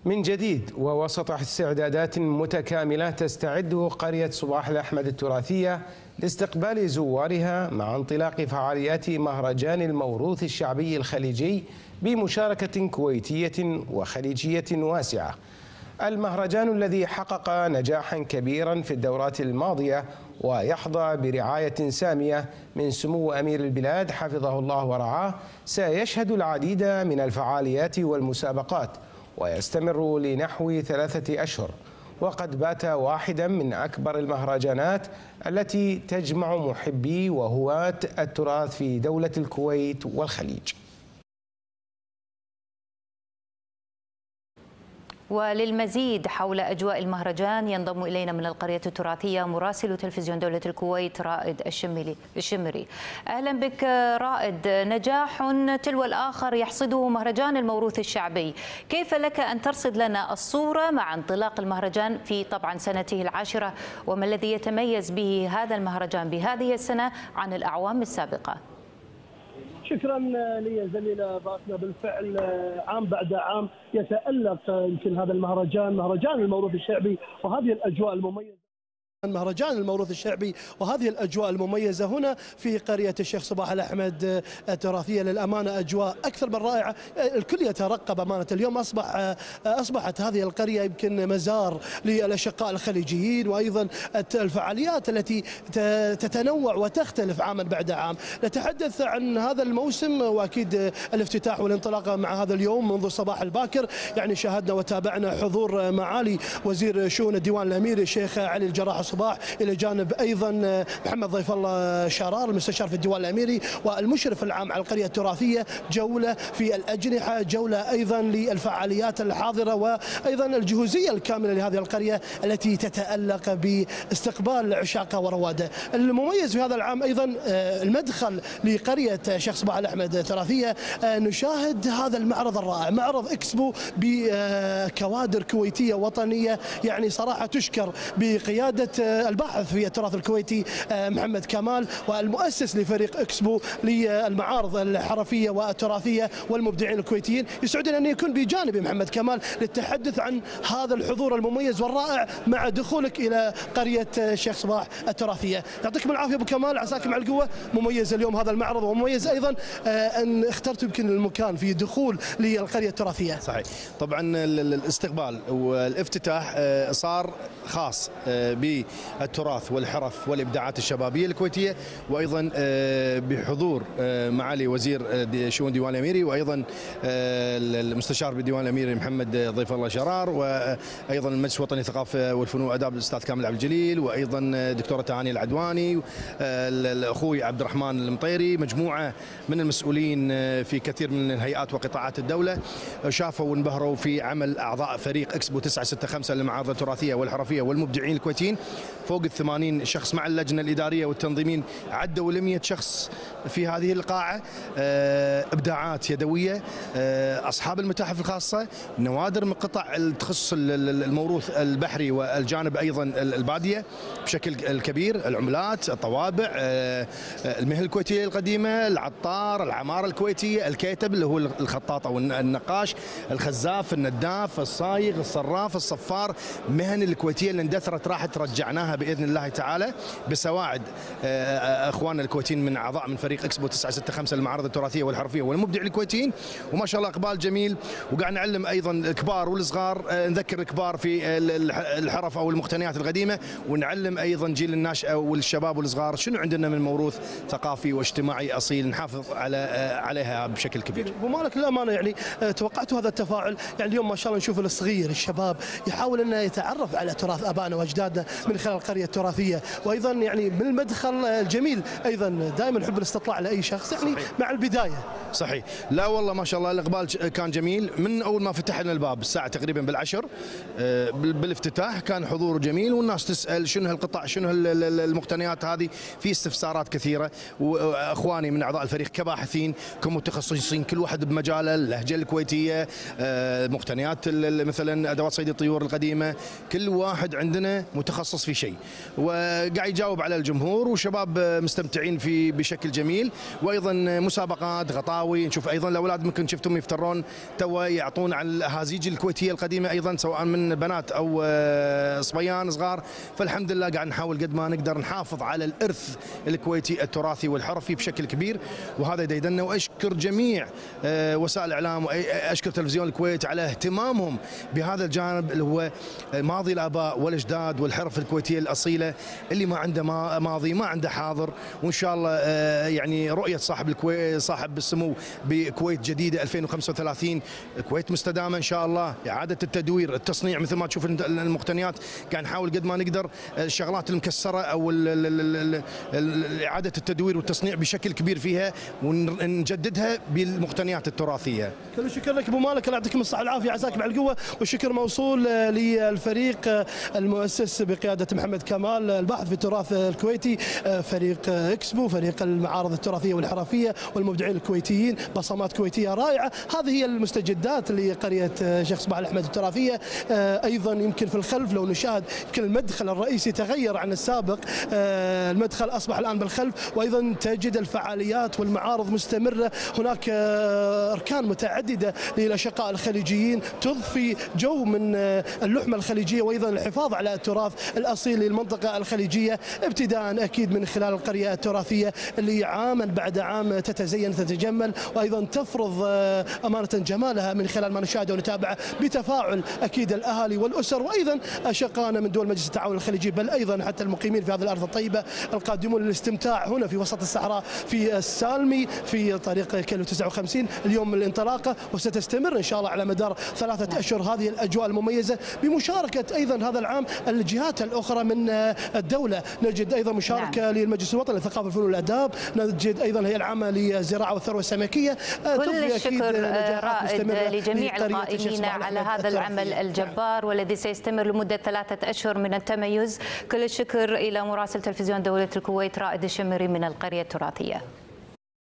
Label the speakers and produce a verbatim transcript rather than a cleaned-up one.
Speaker 1: من جديد ووسط استعدادات متكاملة تستعد قرية صباح الأحمد التراثية لاستقبال زوارها مع انطلاق فعاليات مهرجان الموروث الشعبي الخليجي بمشاركة كويتية وخليجية واسعة. المهرجان الذي حقق نجاحا كبيرا في الدورات الماضية ويحظى برعاية سامية من سمو أمير البلاد حفظه الله ورعاه سيشهد العديد من الفعاليات والمسابقات ويستمر لنحو ثلاثة أشهر، وقد بات واحدا من أكبر المهرجانات التي تجمع محبي وهواة التراث في دولة الكويت والخليج.
Speaker 2: وللمزيد حول أجواء المهرجان ينضم إلينا من القرية التراثية مراسل تلفزيون دولة الكويت رائد الشمري الشمري. أهلا بك رائد. نجاح تلو الآخر يحصده مهرجان الموروث الشعبي، كيف لك أن ترصد لنا الصورة مع انطلاق المهرجان في طبعا سنته العاشرة، وما الذي يتميز به هذا المهرجان بهذه السنة عن الأعوام السابقة؟
Speaker 3: شكرا لي زميلة باسمة. بالفعل عام بعد عام يتألق يمكن هذا المهرجان، مهرجان الموروث الشعبي، وهذه الأجواء المميزة. مهرجان الموروث الشعبي وهذه الأجواء المميزة هنا في قرية الشيخ صباح الأحمد التراثية، للأمانة أجواء أكثر من رائعة، الكل يترقب أمانة. اليوم أصبح أصبحت هذه القرية يمكن مزار للأشقاء الخليجيين، وأيضا الفعاليات التي تتنوع وتختلف عاما بعد عام. نتحدث عن هذا الموسم وأكيد الافتتاح والانطلاقة مع هذا اليوم منذ الصباح الباكر، يعني شاهدنا وتابعنا حضور معالي وزير شؤون الديوان الأميري الشيخ علي الجراح صباح، الى جانب ايضا محمد ضيف الله شرار المستشار في الديوان الاميري والمشرف العام على القريه التراثيه. جوله في الاجنحه، جوله ايضا للفعاليات الحاضره، وايضا الجهوزيه الكامله لهذه القريه التي تتالق باستقبال عشاقها وروادها. المميز في هذا العام ايضا المدخل لقريه الشيخ صباح الاحمد التراثيه، نشاهد هذا المعرض الرائع، معرض اكسبو بكوادر كويتيه وطنيه، يعني صراحه تشكر بقياده الباحث في التراث الكويتي محمد كمال والمؤسس لفريق اكسبو للمعارض الحرفيه والتراثيه والمبدعين الكويتيين. يسعدنا ان يكون بجانبي محمد كمال للتحدث عن هذا الحضور المميز والرائع مع دخولك الى قريه الشيخ صباح التراثيه. يعطيكم العافيه ابو كمال، عساكم على القوه. مميز اليوم هذا المعرض، ومميز ايضا ان اخترت يمكن المكان في دخول للقريه التراثيه.
Speaker 4: صحيح، طبعا الاستقبال والافتتاح صار خاص بالتراث والحرف والابداعات الشبابيه الكويتيه، وايضا بحضور معالي وزير شؤون الديوان الاميري، وايضا المستشار بالديوان الاميري محمد ضيف الله شرار، وايضا المجلس الوطني للثقافه والفنون والاداب الاستاذ كامل عبد الجليل، وايضا دكتوره تهاني العدواني، اخوي عبد الرحمن المطيري، مجموعه من المسؤولين في كثير من الهيئات وقطاعات الدوله. شافوا وانبهروا في عمل اعضاء فريق اكسبو تسعة ستة خمسة للمعارض التراثيه والحرفيه والمبدعين الكويتيين، فوق الثمانين شخص مع اللجنه الاداريه والتنظيمين، عدوا لمئة شخص في هذه القاعه. ابداعات يدويه، اصحاب المتاحف الخاصه، نوادر من قطع تخص الموروث البحري والجانب ايضا الباديه بشكل الكبير، العملات، الطوابع، المهن الكويتيه القديمه، العطار، العماره الكويتيه، الكيتب اللي هو الخطاط او النقاش، الخزاف، النداف، الصايغ، الصراف، الصفار، مهن الكويتيه اللي اندثرت راحت رجعناها باذن الله تعالى بسواعد اخواننا الكويتيين من اعضاء من فريق اكسبو تسعة ستة خمسة للمعارض التراثيه والحرفيه والمبدع الكويتيين. وما شاء الله اقبال جميل، وقاعد نعلم ايضا الكبار والصغار، نذكر الكبار في الحرف او المقتنيات القديمه، ونعلم ايضا جيل الناشئه والشباب والصغار شنو عندنا من موروث ثقافي واجتماعي اصيل نحافظ على عليها بشكل كبير.
Speaker 3: ومالك للامانه يعني توقعتوا هذا التفاعل، يعني اليوم ما شاء الله نشوف الصغير الشباب يحاول انه يتعرف على تراث ابائنا واجدادنا من خلال القريه التراثيه، وايضا يعني من المدخل الجميل ايضا دائما نحب الاستطلاع لاي شخص يعني صحيح. مع البدايه
Speaker 4: صحيح، لا والله ما شاء الله الاقبال كان جميل من اول ما فتحنا الباب الساعه تقريبا بالعشر بالافتتاح، كان حضور جميل، والناس تسال شنو هالقطع، شنو المقتنيات هذه، في استفسارات كثيره، واخواني من اعضاء الفريق كباحثين كمتخصصين كل واحد بمجاله، اللهجه الكويتيه، مقتنيات مثلا ادوات صيد الطيور القديمه، كل واحد عندنا متخصص في شيء. الثاني، وقاعد يجاوب على الجمهور وشباب مستمتعين في بشكل جميل. وايضا مسابقات غطاوي، نشوف ايضا الاولاد ممكن شفتهم يفترون توا يعطون على الاهازيج الكويتيه القديمه ايضا، سواء من بنات او صبيان صغار. فالحمد لله قاعد نحاول قد ما نقدر نحافظ على الارث الكويتي التراثي والحرفي بشكل كبير، وهذا يديدنا. واشكر جميع وسائل الاعلام واشكر تلفزيون الكويت على اهتمامهم بهذا الجانب اللي هو ماضي الاباء والاجداد والحرف الكويتيه الاصيله، اللي ما عنده ماضي ما عنده حاضر. وان شاء الله يعني رؤيه صاحب الكويت صاحب السمو بكويت جديده ألفين وخمسة وثلاثين، كويت مستدامه ان شاء الله، اعاده التدوير، التصنيع، مثل ما تشوف المقتنيات قاعد نحاول قد ما نقدر الشغلات المكسره او اعاده التدوير والتصنيع بشكل كبير فيها ونجددها بالمقتنيات التراثيه.
Speaker 3: كل شكر لك ابو مالك، الله يعطيكم الصحه والعافيه، عساك مع القوه، والشكر موصول للفريق المؤسس بقياده محمد كمال الباحث في التراث الكويتي، فريق اكسبو، فريق المعارض التراثيه والحرفيه والمبدعين الكويتيين، بصمات كويتيه رائعه. هذه هي المستجدات لقريه شيخ صباح الاحمد التراثيه. ايضا يمكن في الخلف لو نشاهد يمكن المدخل الرئيسي تغير عن السابق، المدخل اصبح الان بالخلف، وايضا تجد الفعاليات والمعارض مستمره. هناك اركان متعدده للاشقاء الخليجيين تضفي جو من اللحمه الخليجيه، وايضا الحفاظ على التراث الاصيل للمنطقه الخليجيه، ابتداء اكيد من خلال القريه التراثيه اللي عاما بعد عام تتزين تتجمل، وايضا تفرض امانه جمالها من خلال ما نشاهده ونتابعه بتفاعل اكيد الاهالي والاسر، وايضا اشقائنا من دول مجلس التعاون الخليجي، بل ايضا حتى المقيمين في هذه الارض الطيبه القادمون للاستمتاع هنا في وسط الصحراء في السالمي في طريق كيلو تسعة وخمسين. اليوم من الانطلاقه وستستمر ان شاء الله على مدار ثلاثه اشهر هذه الاجواء المميزه، بمشاركه ايضا هذا العام الجهات الاخرى من الدوله. نجد ايضا مشاركه نعم. للمجلس الوطني للثقافه والفنون والاداب، نجد ايضا الهيئه العامه للزراعه والثروه السمكيه.
Speaker 2: كل الشكر رائد لجميع القائمين على هذا العمل الجبار والذي سيستمر لمده ثلاثه اشهر من التميز. كل الشكر الى مراسل تلفزيون دوله الكويت رائد الشمري من القريه التراثيه.